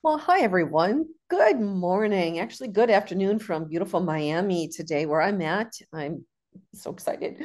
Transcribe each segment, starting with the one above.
Well, hi everyone. Good morning. Actually, good afternoon from beautiful Miami today, where I'm at. I'm so excited.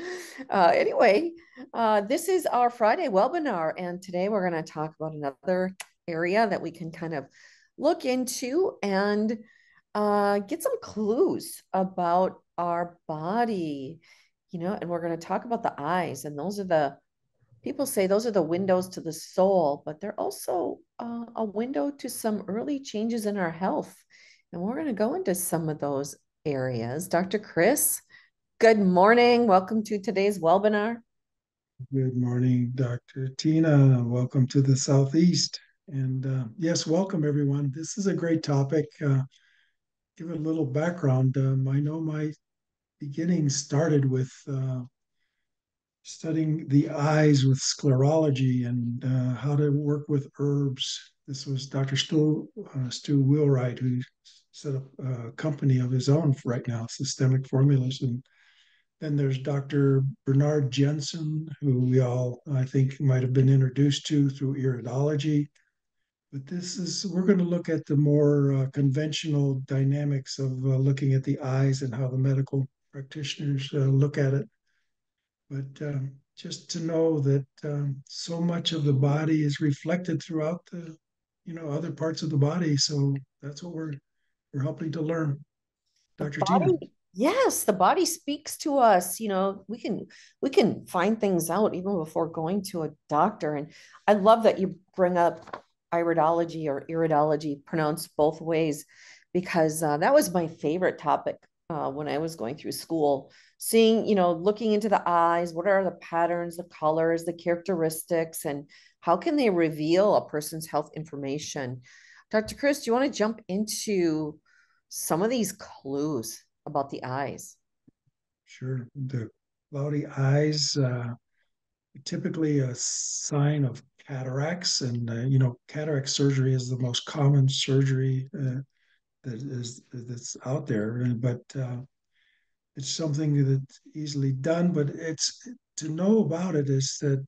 This is our Friday webinar, and today we're going to talk about another area that we can kind of look into and get some clues about our body, and we're going to talk about the eyes, and those are the people say those are the windows to the soul, but they're also a window to some early changes in our health. And we're going to go into some of those areas. Dr. Chris, good morning. Welcome to today's webinar. Good morning, Dr. Tina. Welcome to the Southeast. And yes, welcome everyone. This is a great topic. Give it a little background. I know my beginnings started with studying the eyes with sclerology and how to work with herbs. This was Dr. Stu Wheelwright, who set up a company of his own right now, Systemic Formulas. And then there's Dr. Bernard Jensen, who we all, I think, might have been introduced to through iridology. But we're going to look at the more conventional dynamics of looking at the eyes and how the medical practitioners look at it. But just to know that so much of the body is reflected throughout other parts of the body. So that's what we're helping to learn. The Dr. Tina. body, yes, the body speaks to us. We can find things out even before going to a doctor. And I love that you bring up iridology or iridology, pronounced both ways, because that was my favorite topic when I was going through school. Seeing, looking into the eyes, what are the patterns, the colors, the characteristics, and how can they reveal a person's health information? Dr. Chris, do you want to jump into some of these clues about the eyes? Sure. The cloudy eyes, typically a sign of cataracts, and cataract surgery is the most common surgery that's out there. But it's something that's easily done. But it's to know about it is that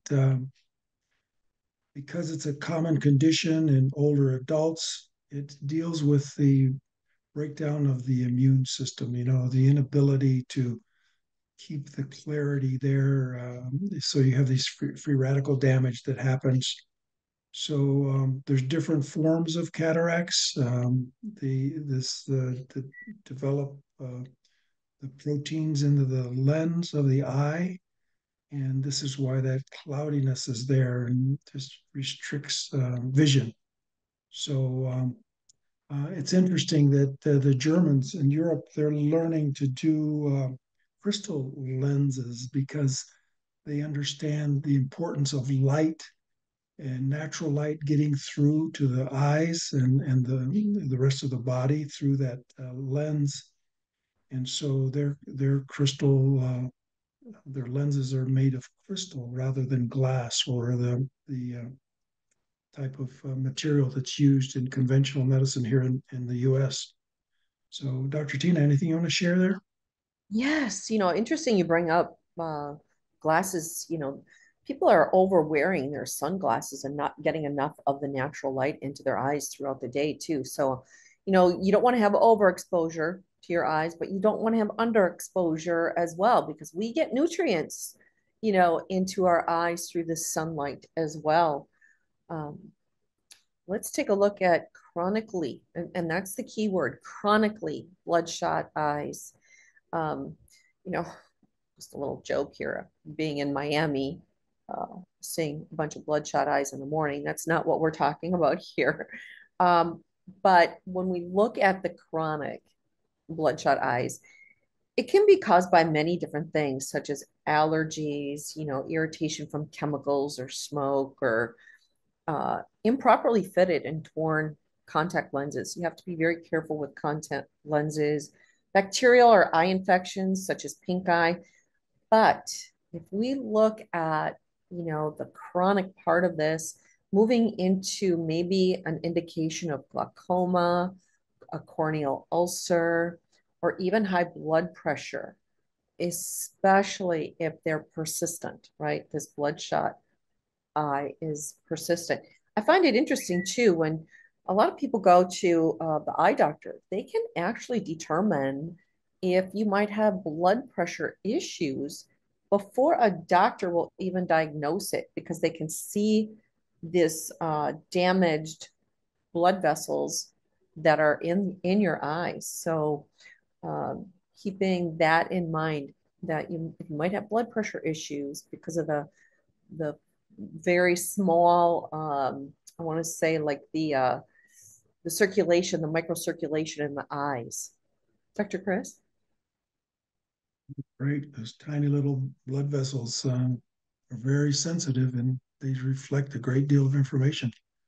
because it's a common condition in older adults, it deals with the breakdown of the immune system. The inability to keep the clarity there. So you have these free radical damage that happens. So there's different forms of cataracts. The develop the proteins into the lens of the eye, and this is why that cloudiness is there and just restricts vision. So it's interesting that the Germans in Europe, they're learning to do crystal lenses because they understand the importance of light and natural light getting through to the eyes and the rest of the body through that lens. And so their lenses are made of crystal rather than glass or the type of material that's used in conventional medicine here in the U.S. So, Dr. Tina, anything you want to share there? Yes, interesting you bring up glasses. People are over wearing their sunglasses and not getting enough of the natural light into their eyes throughout the day, too. So, you don't want to have overexposure to your eyes, but you don't want to have underexposure as well because we get nutrients, into our eyes through the sunlight as well. Um, let's take a look at chronically, and that's the key word, chronically bloodshot eyes. Um, you know, just a little joke here, being in Miami, seeing a bunch of bloodshot eyes in the morning. That's not what we're talking about here. Um, but when we look at the chronic bloodshot eyes, it can be caused by many different things, such as allergies, irritation from chemicals or smoke, or improperly fitted and torn contact lenses. You have to be very careful with contact lenses, bacterial or eye infections such as pink eye. But if we look at, the chronic part of this, moving into maybe an indication of glaucoma, a corneal ulcer, or even high blood pressure, especially if they're persistent, right? This bloodshot eye is persistent. I find it interesting too when a lot of people go to the eye doctor. They can actually determine if you might have blood pressure issues before a doctor will even diagnose it because they can see this damaged blood vessels that are in your eyes. So keeping that in mind that you might have blood pressure issues because of the very small I want to say like the circulation, the microcirculation in the eyes. Dr. Chris? Right? Those tiny little blood vessels are very sensitive and they reflect a great deal of information.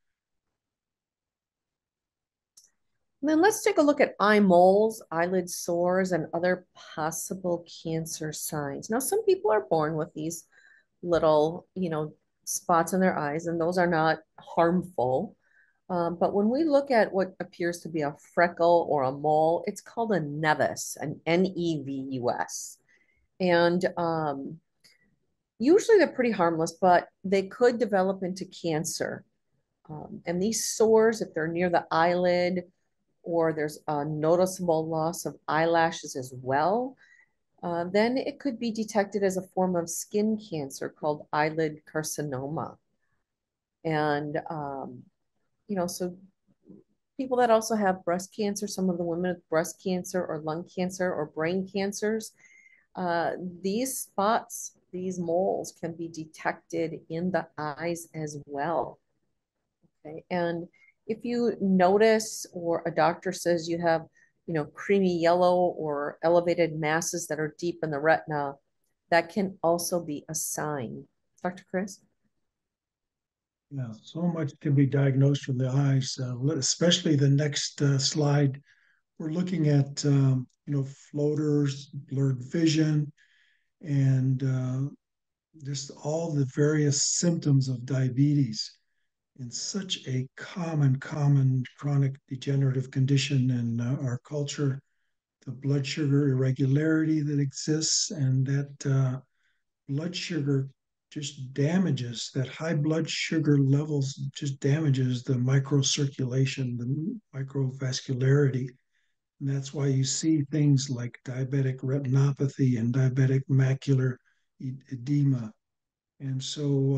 And then let's take a look at eye moles, eyelid sores, and other possible cancer signs. Now, some people are born with these little, spots in their eyes, and those are not harmful. But when we look at what appears to be a freckle or a mole, it's called a nevus, an Nevus. And usually they're pretty harmless, but they could develop into cancer. And these sores, if they're near the eyelid or there's a noticeable loss of eyelashes as well, then it could be detected as a form of skin cancer called eyelid carcinoma. And, so people that also have breast cancer, some of the women with breast cancer or lung cancer or brain cancers, uh, these spots, these moles can be detected in the eyes as well. Okay. And if you notice or a doctor says you have, creamy yellow or elevated masses that are deep in the retina, that can also be a sign. Dr. Chris? Yeah, so much can be diagnosed from the eyes, especially the next slide. We're looking at, floaters, blurred vision, and just all the various symptoms of diabetes in such a common chronic degenerative condition in our culture, the blood sugar irregularity that exists, and that blood sugar just damages that high blood sugar levels just damages the microcirculation, the microvascularity. And that's why you see things like diabetic retinopathy and diabetic macular edema. And so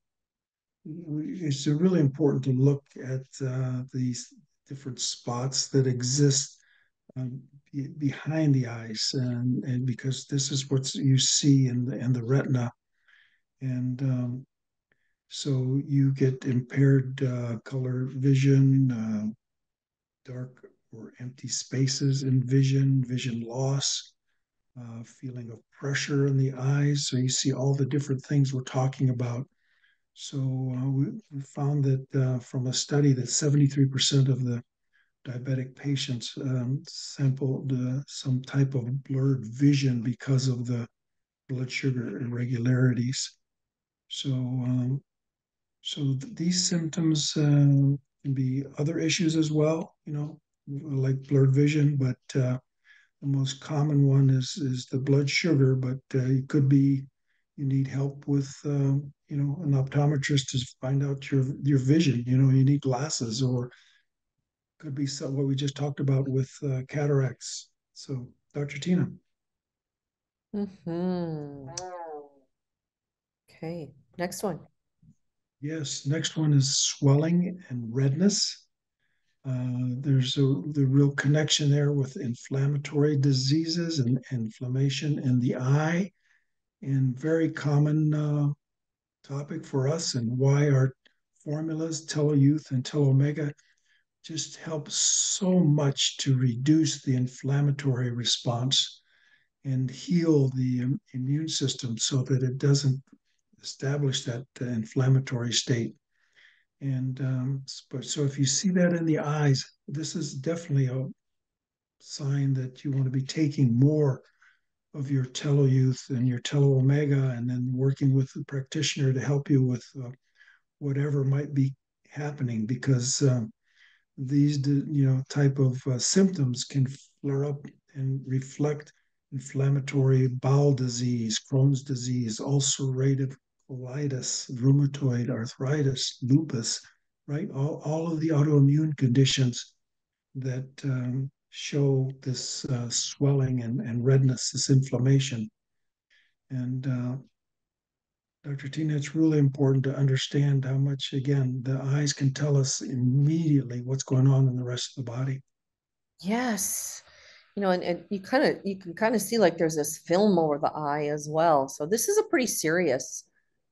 it's really important to look at these different spots that exist um, behind the eyes, and because this is what you see in the retina, and so you get impaired color vision, dark or empty spaces in vision, vision loss, feeling of pressure in the eyes. So you see all the different things we're talking about. So we found that from a study that 73% of the diabetic patients sampled some type of blurred vision because of the blood sugar irregularities. So, these symptoms can be other issues as well, like blurred vision, but the most common one is the blood sugar, but it could be you need help with an optometrist to find out your vision. You need glasses, or could be some, what we just talked about with cataracts. So, Dr. Tina. Mm-hmm. Okay. Next one. Yes, next one is swelling and redness. There's the real connection there with inflammatory diseases and inflammation in the eye, and very common topic for us, and why our formulas, TeleYouth and TeleOmega, just help so much to reduce the inflammatory response and heal the immune system so that it doesn't establish that inflammatory state. And but so if you see that in the eyes, this is definitely a sign that you want to be taking more of your TeleYouth and your TeleOmega, and then working with the practitioner to help you with whatever might be happening, because these type of symptoms can flare up and reflect inflammatory bowel disease, Crohn's disease, ulcerative colitis, rheumatoid arthritis, lupus, right? All of the autoimmune conditions that show this swelling and redness, this inflammation. And Dr. Tina, it's really important to understand how much, again, the eyes can tell us immediately what's going on in the rest of the body. Yes. And you can kind of see like there's this film over the eye as well. So this is a pretty serious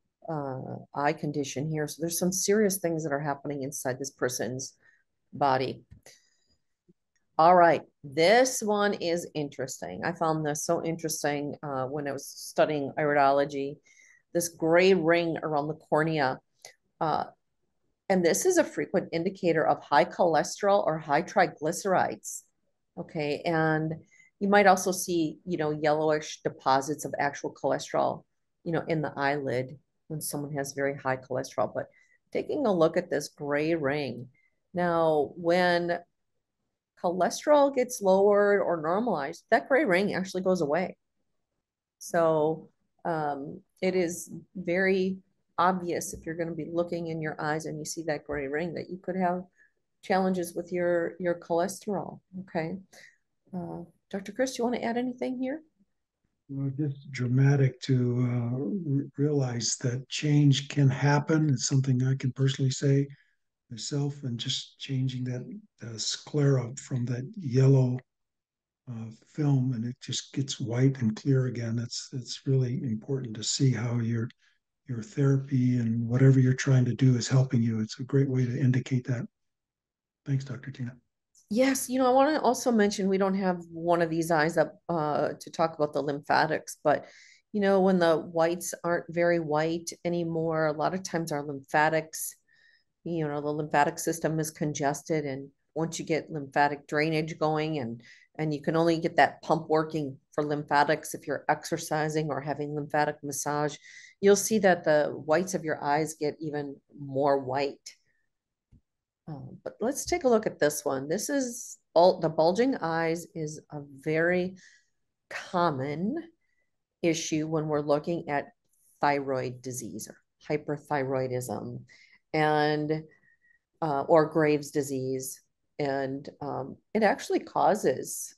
eye condition here. So there's some serious things that are happening inside this person's body. All right, this one is interesting. I found this so interesting when I was studying iridology. This gray ring around the cornea, uh, and this is a frequent indicator of high cholesterol or high triglycerides. Okay, and you might also see, yellowish deposits of actual cholesterol, in the eyelid when someone has very high cholesterol. But taking a look at this gray ring, now when cholesterol gets lowered or normalized, that gray ring actually goes away. So it is very obvious if you're going to be looking in your eyes and you see that gray ring that you could have challenges with your cholesterol. Okay. Uh, Dr. Chris, do you want to add anything here? Just dramatic to realize that change can happen. It's something I can personally say myself, and just changing that sclera from that yellow film, and it just gets white and clear again. It's really important to see how your therapy and whatever you're trying to do is helping you. It's a great way to indicate that. Thanks, Dr. Tina. Yes, I want to also mention we don't have one of these eyes up to talk about the lymphatics, but when the whites aren't very white anymore, a lot of times our lymphatics, the lymphatic system is congested, and once you get lymphatic drainage going, and you can only get that pump working for lymphatics if you're exercising or having lymphatic massage, you'll see that the whites of your eyes get even more white. But let's take a look at this one. This is all the bulging eyes is a very common issue when we're looking at thyroid disease or hyperthyroidism and or Graves' disease. And it actually causes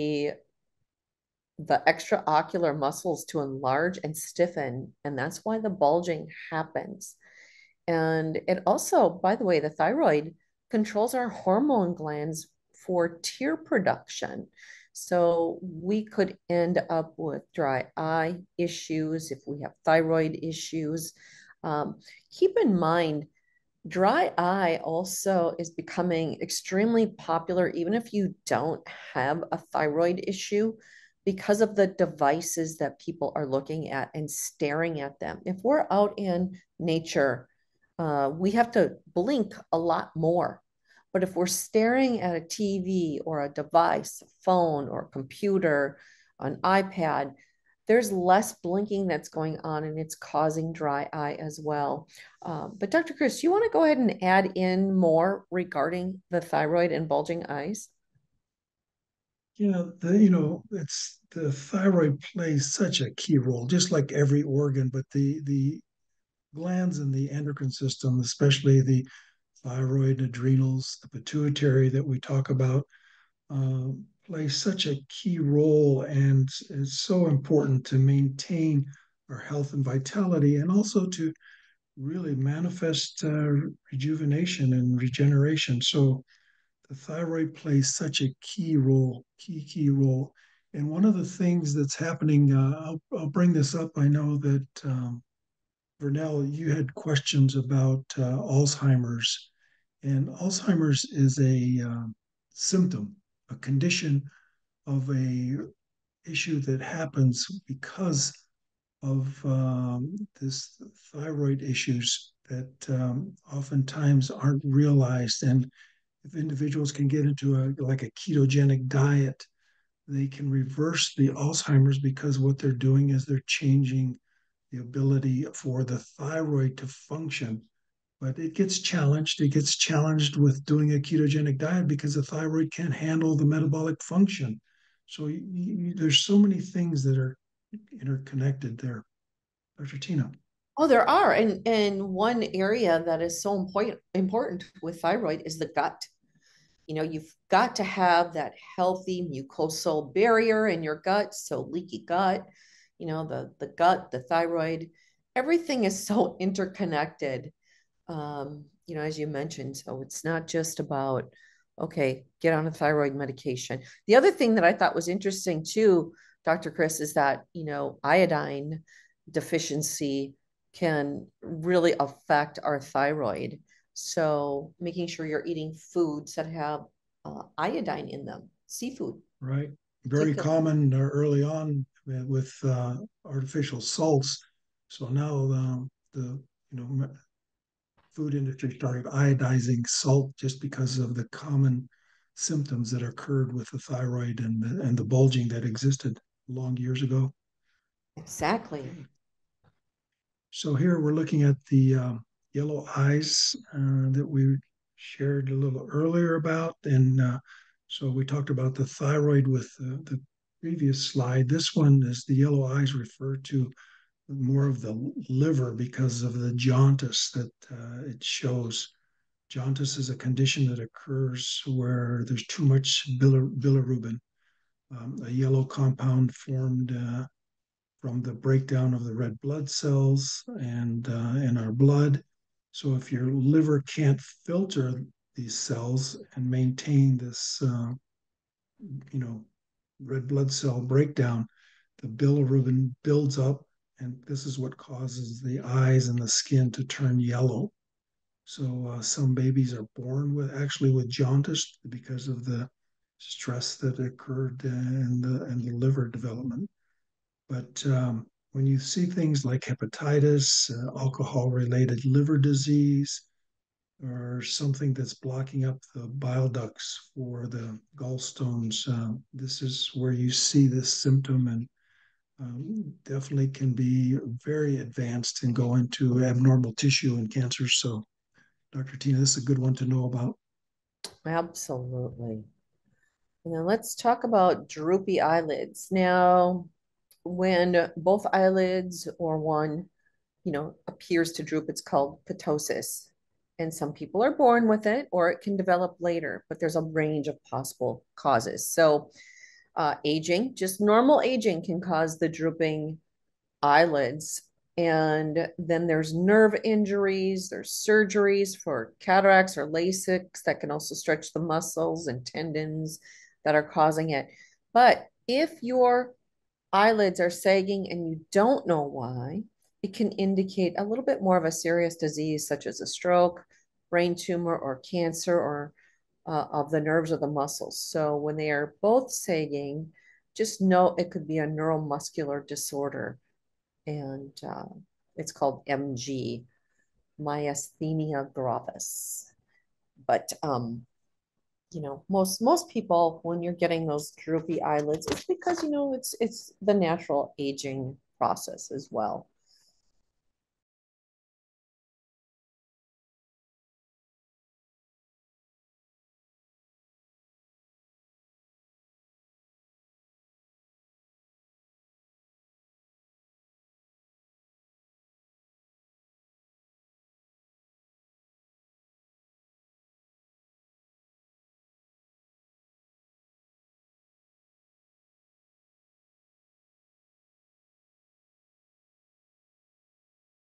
the extraocular muscles to enlarge and stiffen, and that's why the bulging happens. And it also, by the way, the thyroid controls our hormone glands for tear production. So we could end up with dry eye issues if we have thyroid issues. Um, Keep in mind, dry eye also is becoming extremely popular, even if you don't have a thyroid issue, because of the devices that people are looking at and staring at them. If we're out in nature, we have to blink a lot more. But if we're staring at a TV or a device, a phone or a computer, an iPad, there's less blinking that's going on and it's causing dry eye as well. But Dr. Chris, do you want to go ahead and add in more regarding the thyroid and bulging eyes? It's the thyroid plays such a key role, just like every organ, but the glands in the endocrine system, especially the thyroid, adrenals, the pituitary that we talk about, uh, play such a key role, and it's so important to maintain our health and vitality, and also to really manifest rejuvenation and regeneration. So the thyroid plays such a key role, key role. And one of the things that's happening, I'll bring this up. I know that Vernell, you had questions about Alzheimer's, and Alzheimer's is a symptom, a condition of a issue that happens because of this thyroid issues that oftentimes aren't realized. And if individuals can get into a ketogenic diet, they can reverse the Alzheimer's, because what they're doing is they're changing the ability for the thyroid to function. But it gets challenged. It gets challenged with doing a ketogenic diet because the thyroid can't handle the metabolic function. So there's so many things that are interconnected there. Dr. Tina. Oh, there are. And one area that is so important with thyroid is the gut. You know, you've got to have that healthy mucosal barrier in your gut. So leaky gut, you know, the gut, the thyroid, everything is so interconnected. You know, as you mentioned, so it's not just about, okay, get on a thyroid medication. The other thing that I thought was interesting too, Dr. Chris, is that, you know, iodine deficiency can really affect our thyroid. So making sure you're eating foods that have iodine in them, seafood, right? Very particularly. common early on with artificial salts. So now the food industry started iodizing salt just because of the common symptoms that occurred with the thyroid and the bulging that existed long years ago. Exactly. So here we're looking at the yellow eyes that we shared a little earlier about. And so we talked about the thyroid with the previous slide. This one is the yellow eyes refer to more of the liver because of the jaundice that it shows. Jaundice is a condition that occurs where there's too much bilirubin, a yellow compound formed from the breakdown of the red blood cells and in our blood. So if your liver can't filter these cells and maintain this, you know, red blood cell breakdown, the bilirubin builds up, and this is what causes the eyes and the skin to turn yellow. So some babies are born with actually with jaundice because of the stress that occurred in the liver development. But when you see things like hepatitis, alcohol-related liver disease, or something that's blocking up the bile ducts for the gallstones, this is where you see this symptom and definitely can be very advanced and go into abnormal tissue and cancer. So, Dr. Tina, this is a good one to know about. Absolutely. And then let's talk about droopy eyelids. Now, when both eyelids or one, you know, appears to droop, it's called ptosis. And some people are born with it or it can develop later, but there's a range of possible causes. So, aging, just normal aging can cause the drooping eyelids. And then there's nerve injuries, there's surgeries for cataracts or LASIK that can also stretch the muscles and tendons that are causing it. But if your eyelids are sagging and you don't know why, it can indicate a little bit more of a serious disease, such as a stroke, brain tumor, or cancer, or of the nerves or the muscles. So when they are both sagging, just know it could be a neuromuscular disorder, and it's called MG, myasthenia gravis. But you know, most people when you're getting those droopy eyelids, it's because you know it's the natural aging process as well.